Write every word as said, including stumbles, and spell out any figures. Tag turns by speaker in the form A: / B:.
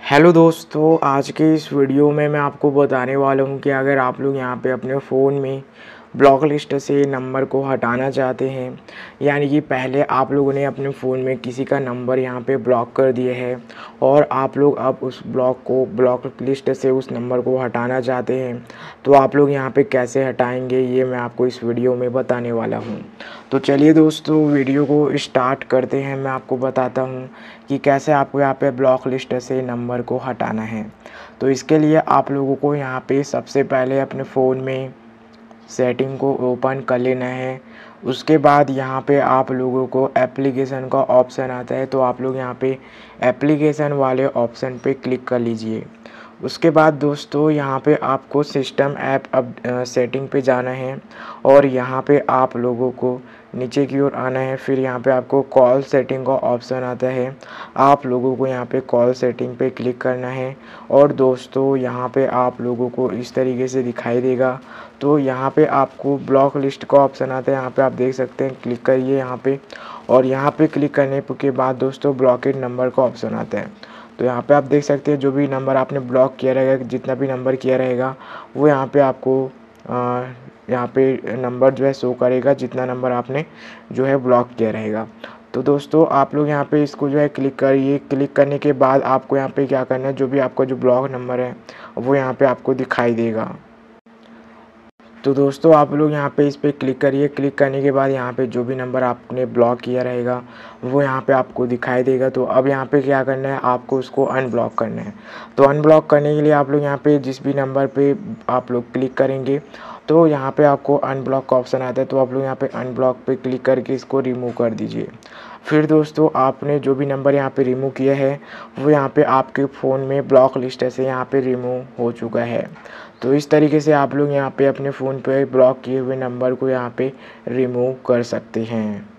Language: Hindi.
A: हेलो दोस्तों, आज के इस वीडियो में मैं आपको बताने वाला हूं कि अगर आप लोग यहां पे अपने फ़ोन में ब्लॉक लिस्ट से नंबर को हटाना चाहते हैं, यानी कि पहले आप लोगों ने अपने फ़ोन में किसी का नंबर यहां पे ब्लॉक कर दिए है और आप लोग अब उस ब्लॉक को ब्लॉक लिस्ट से उस नंबर को हटाना चाहते हैं, तो आप लोग यहां पे कैसे हटाएंगे ये मैं आपको इस वीडियो में बताने वाला हूं। तो चलिए दोस्तों, वीडियो को स्टार्ट करते हैं। मैं आपको बताता हूँ कि कैसे आपको यहाँ पे ब्लॉक लिस्ट से नंबर को हटाना है। तो इसके लिए आप लोगों को यहाँ पे सबसे पहले अपने फ़ोन में सेटिंग को ओपन कर लेना है। उसके बाद यहाँ पे आप लोगों को एप्लीकेशन का ऑप्शन आता है, तो आप लोग यहाँ पे एप्लीकेशन वाले ऑप्शन पे क्लिक कर लीजिए। उसके बाद दोस्तों यहाँ पे आपको सिस्टम ऐप अब सेटिंग पे जाना है और यहाँ पे आप लोगों को नीचे की ओर आना है। फिर यहाँ पे आपको कॉल सेटिंग का ऑप्शन आता है, आप लोगों को यहाँ पे कॉल सेटिंग पे क्लिक करना है और दोस्तों यहाँ पे आप लोगों को इस तरीके से दिखाई देगा। तो यहाँ पे आपको ब्लॉक लिस्ट का ऑप्शन आता है, यहाँ पे आप देख सकते हैं, क्लिक करिए यहाँ पे और यहाँ पे क्लिक करने के बाद दोस्तों ब्लॉकेड नंबर का ऑप्शन आता है। तो यहाँ पे आप देख सकते हैं जो भी नंबर आपने ब्लॉक किया रहेगा, जितना भी नंबर किया रहेगा वो यहाँ पे आपको आ, यहाँ पे नंबर जो है शो करेगा, जितना नंबर आपने जो है ब्लॉक किया रहेगा। तो दोस्तों आप लोग यहाँ पे इसको जो है क्लिक करिए। क्लिक करने के बाद आपको यहाँ पे क्या करना है, जो भी आपका जो ब्लॉक नंबर है वो यहाँ पे आपको दिखाई देगा। तो दोस्तों आप लोग यहाँ पे इस पर क्लिक करिए। क्लिक करने के बाद यहाँ पे जो भी नंबर आपने ब्लॉक किया रहेगा वो यहाँ पे आपको दिखाई देगा। तो अब यहाँ पे क्या करना है, आपको उसको अनब्लॉक करना है। तो अनब्लॉक करने के लिए आप लोग यहाँ पे जिस भी नंबर पे आप लोग क्लिक करेंगे तो यहाँ पे आपको अनब्लॉक का ऑप्शन आता है, तो आप लोग यहाँ पे अनब्लॉक पे क्लिक करके इसको रिमूव कर दीजिए। फिर दोस्तों आपने जो भी नंबर यहाँ पे रिमूव किया है वो यहाँ पे आपके फ़ोन में ब्लॉक लिस्ट से यहाँ पे रिमूव हो चुका है। तो इस तरीके से आप लोग यहाँ पे अपने फ़ोन पे ब्लॉक किए हुए नंबर को यहाँ पे रिमूव कर सकते हैं।